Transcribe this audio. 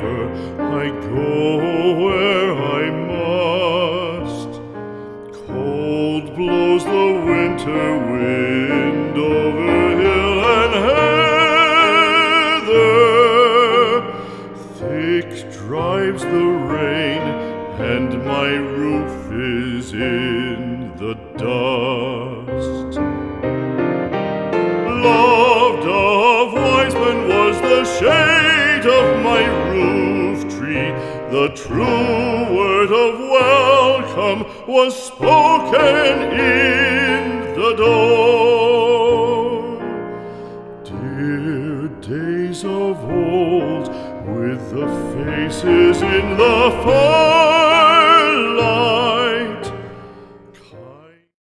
river, I go where I must. Cold blows the winter wind over hill and heather. Thick drives the rain, and my roof is in the dust. Loved of wise men was the shade of my roof tree. The true word of welcome was spoken in the door. Dear days of old, with the faces in the fire,